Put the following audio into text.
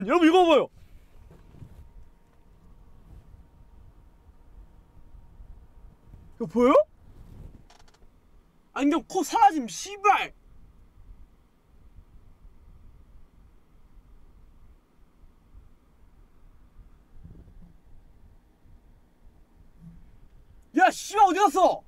여러분 이거 봐요. 이거 보여? 안경 코 사라짐 씨발. 야 씨발 어디 갔어?